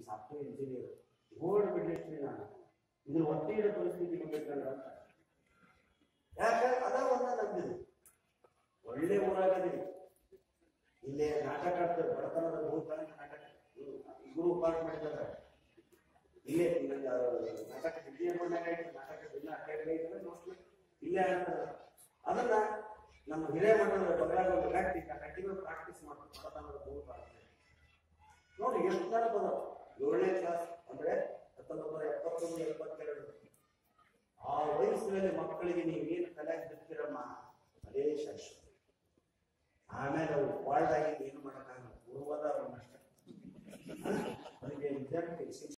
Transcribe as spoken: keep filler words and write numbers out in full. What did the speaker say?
software engineer gold medalist ನಾನು ಇದ್ರ ಒತ್ತಿಡ ಪರಿಸ್ಥಿತಿ ಬಂದಿರ್ಕಂಡ್ರ ಅಂತ ಯಾಕೆ ಅದ ಒಂದ ನಂಬಿದ್ರು ಒಳ್ಳೆ ಊರಾಗದೀನಿ ಇಲ್ಲೇ ನಾಟಕ ಆಡ್ತಾರೆ ಬಡತನದ ಭೂತಾನ ನಾಟಕ ಗುರು ಪಾಠ ಮಾಡಿದ್ದಾರೆ ಇಲ್ಲೇ ನಾಟಕ ವಿಜಯಪುರನಾಗ ಐತೆ ನಾಟಕ ಜಿಲ್ಲಾ ಅಕಾಡೆಮಿ ಐತಲ್ಲ ಮೋಸ್ಟ್ಲಿ ಇಲ್ಲೇ ಆಗ್ತದೆ ಅದನ್ನ ನಮ್ಮ ಹಿರಿಯ ಮಟ್ಟದ ಬದಲಾಗ ಒಂದು ಗಟ್ಟಿ ಕಂಟಿನ್ಯೂ ಪ್ರಾಕ್ಟೀಸ್ ಮಾಡ್ತಾರೆ ಬಡತನದ ಭೂತಾನ ನೋಡಿ ಎಷ್ಟು ಜನ ಬದ ಏಳನೇ ಕ್ಲಾಸ್ ಅಂದ್ರೆ ಹತ್ತೊಂಬತ್ತು ನೂರ ಎಪ್ಪತ್ತೊಂದು ಎಪ್ಪತ್ತೆರಡು ಆ ವಯಸ್ಸಿನಲ್ಲಿ ಮಕ್ಕಳಿಗೆ ನೀವೇನು ಕಲೆಯಾಗಿ ಬಿಡ್ತೀರಮ್ಮ ಅದೇ ಶಾಶ್ವತ ಆಮೇಲೆ ಅವ್ರು ವಾಲ್ಡ್ ಆಗಿ ಏನು ಮಾಡೋಕ್ಕಾಗಲ್ಲ ಗುರುವಾದ ಅವ್ರನ್ನಷ್ಟೇ ಅದಕ್ಕೆ ವಿದ್ಯಾರ್ಥಿ